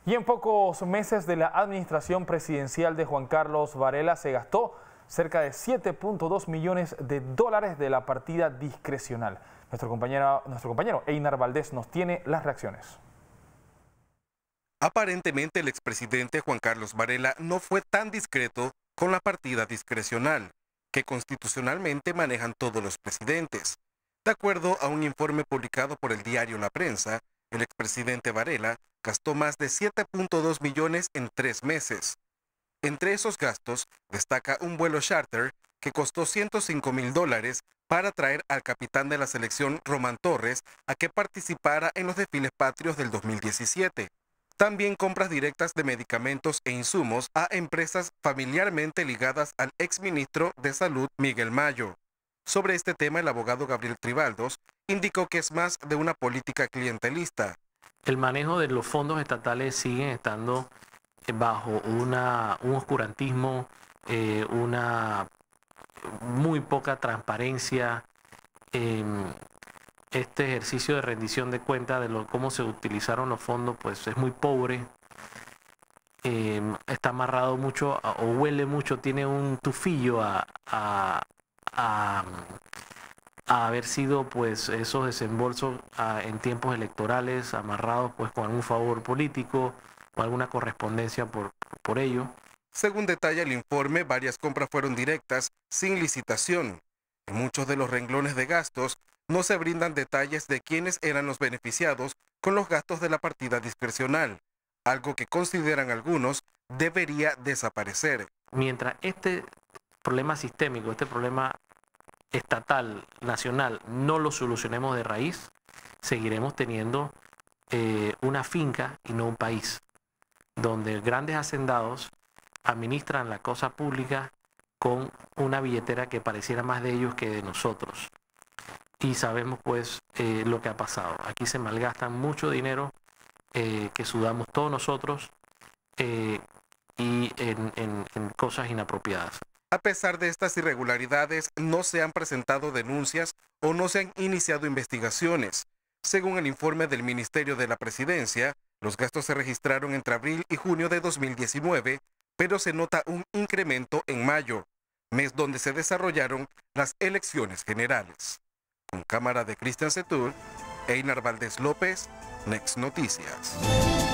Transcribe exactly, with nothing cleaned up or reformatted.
Y en pocos meses de la administración presidencial de Juan Carlos Varela se gastó cerca de siete punto dos millones de dólares de la partida discrecional. Nuestro compañero, nuestro compañero Einar Valdés nos tiene las reacciones. Aparentemente el expresidente Juan Carlos Varela no fue tan discreto con la partida discrecional, que constitucionalmente manejan todos los presidentes. De acuerdo a un informe publicado por el diario La Prensa, el expresidente Varela gastó más de siete punto dos millones en tres meses. Entre esos gastos destaca un vuelo charter que costó ciento cinco mil dólares para traer al capitán de la selección Román Torres a que participara en los desfiles patrios del dos mil diecisiete. También compras directas de medicamentos e insumos a empresas familiarmente ligadas al exministro de Salud Miguel Mayo. Sobre este tema, el abogado Gabriel Tribaldos indicó que es más de una política clientelista. El manejo de los fondos estatales sigue estando bajo una, un oscurantismo, eh, una muy poca transparencia. Eh, este ejercicio de rendición de cuentas de lo, cómo se utilizaron los fondos pues es muy pobre. Eh, está amarrado mucho o huele mucho, tiene un tufillo a, a, a, a haber sido pues esos desembolsos a, en tiempos electorales amarrados pues con algún favor político o alguna correspondencia por, por ello. Según detalla el informe, varias compras fueron directas sin licitación. En muchos de los renglones de gastos no se brindan detalles de quiénes eran los beneficiados con los gastos de la partida discrecional, algo que consideran algunos debería desaparecer. Mientras este problema sistémico, este problema estatal, nacional, no lo solucionemos de raíz, seguiremos teniendo eh, una finca y no un país, donde grandes hacendados administran la cosa pública con una billetera que pareciera más de ellos que de nosotros. Y sabemos pues eh, lo que ha pasado. Aquí se malgasta mucho dinero eh, que sudamos todos nosotros eh, y en, en, en cosas inapropiadas. A pesar de estas irregularidades, no se han presentado denuncias o no se han iniciado investigaciones. Según el informe del Ministerio de la Presidencia, los gastos se registraron entre abril y junio de dos mil diecinueve, pero se nota un incremento en mayo, mes donde se desarrollaron las elecciones generales. Con cámara de Cristian Setur, Einar Valdés López, Next Noticias.